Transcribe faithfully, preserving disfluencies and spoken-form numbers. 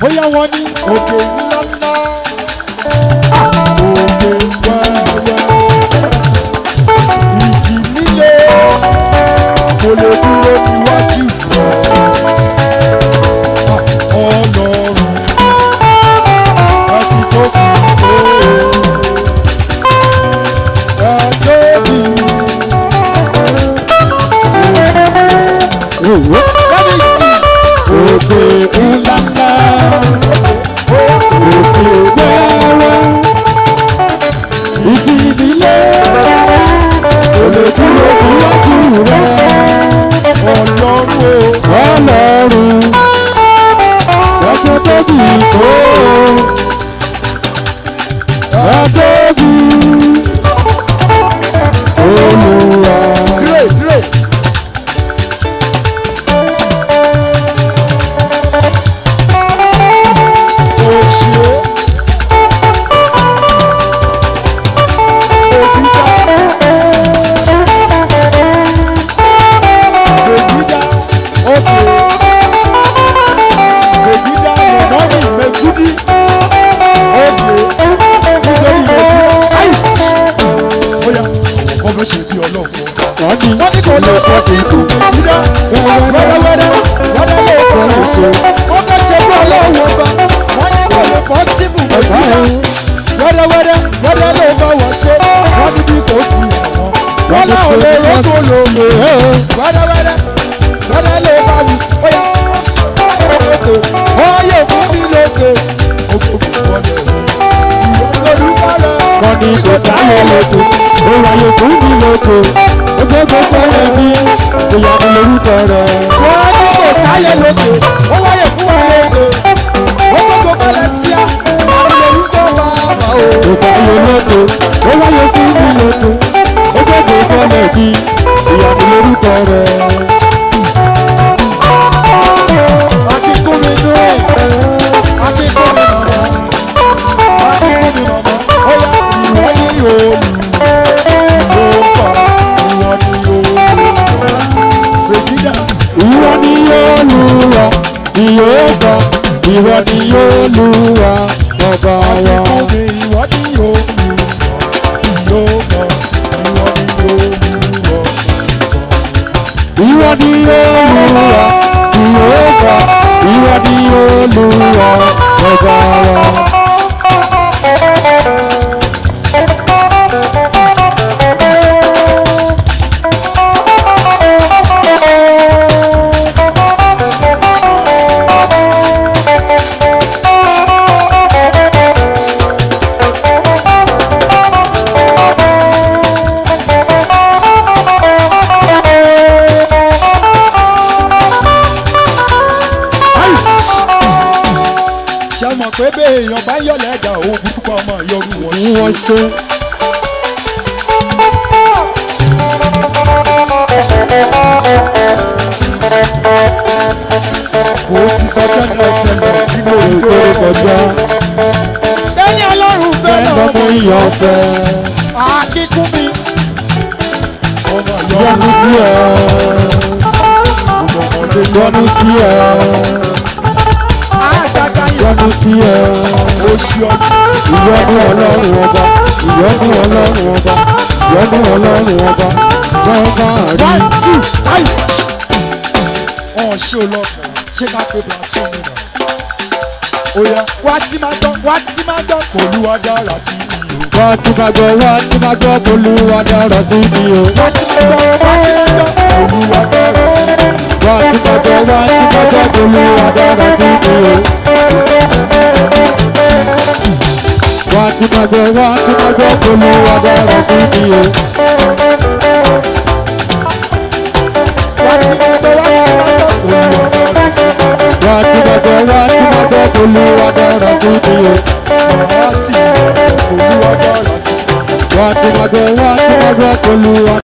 bóyá wọ́n ní òkè ńlá ńlá òkè wẹ́wẹ́ ìjì nílé kò lè dúró níwájú Ọlọ́run láti tó kù tó àtẹ́bí. Òkè ńlá ńlá òkè wẹ́wẹ́ ìjì nílé kò lè dúró níwájú rẹ̀ Ọlọ́run o Ọlọ́run láti tó kù tó àtẹ́bí Olúwa. Great, great. Ṣe bí ọlọ́run wọ́n ní wọ́n ní kò lè pọ̀ sí ìlú ìdá wẹ́rẹ́wẹ́rẹ́ wọ́n lè pọ̀ ṣe wọ́n fẹ́ ṣe bí ọlọ́run ọba wọ́n ní kò lè pọ̀ sí ìlú ìdá wẹ́rẹ́wẹ́rẹ́ wọ́n lè bá wọ́n ṣe wọ́n ní bí kò sí ìwọ̀n wọ́n láwọn lè rọ́tò lòlò wẹ́rẹ́wẹ́rẹ́ wọ́n lè bá mi bóyá wọ́n yẹ fún mi lókè òkùnkùn wọlé olùkọ́ rẹ̀ wọ́n ní kò sáyé lókè. Ó wáyé fún mi lóko, ó gbé gbogbo rẹ̀ bí ìyàwó lórúkọ rẹ̀. Wọ́n ní kò sáyé lóko, ó wáyé fún wa lóko, ó gbogbo balẹ̀ sí à, àwọn lórúkọ bàbá o. Ó wáyé lóko, ó wáyé fún mi lóko, ó gbé gbogbo rẹ̀ bí ìyàwó lórúkọ rẹ̀. Akíkún mi dùn, akíkún mi màmá, akíkún mi màmá, ó yá ìwọ ní òòlù. Ìwọ ni Olúwa, Jèhófà, ìwọ ni Olúwa, ọba wa. Ìwọ ni Olúwa, ìwọ ni Olúwa, Jèhófà, ìwọ ni Olúwa, ọba wa. Pé bẹ́ẹ̀ èèyàn bá yọ̀lẹ̀ ẹ̀dá òun burúkú ọmọ ìyọrù wọn ṣe. Wọ́n ṣe. Kò sí sọ́jọ́ náà ṣẹlẹ̀ nínú ètò ìkọjá. Bẹ́ẹ̀ni Ọlọ́run fẹ́ náà mọ ìyàn fẹ́. Akíkún mi. Ọmọ ìyọrù sí ẹ. Ìyọnu sí ẹ. Ìyọ́nú sí ẹ, oṣù ọdún. Ìyọ́nú Ọlọ́run ọba, ìyọ́nú Ọlọ́run ọba, ìyọ́nú Ọlọ́run ọba, lọ́ba rí. One two five. Ọ̀hún ṣé o lọ́kàn? Ṣé ká pé plantain mi nà? Oya, wá tí máa dán, wá tí máa dán, Olúwa dára sí mi o. Wá tí máa gbọ́, wá tí máa gbọ́, Olúwa dára sí mi o. Wá tí máa gbọ́, wá tí máa gbọ́, Olúwa dára sí mi o. Wá tí máa gbọ́, wá tí máa gbọ́, Olúwa dára sí mi o. Wá tí máa gbọ́, wá tí máa gbọ́, Olúwa dára sí mi o. Wá tí máa gbọ́, wá tí máa gbọ́, Olúwa dára sí mi o. Wá tí máa gbọ́, wá tí máa gbọ́, Olúwa dára sí mi o. Wá tí máa gbọ́, wá tí máa gbọ́, Olúwa.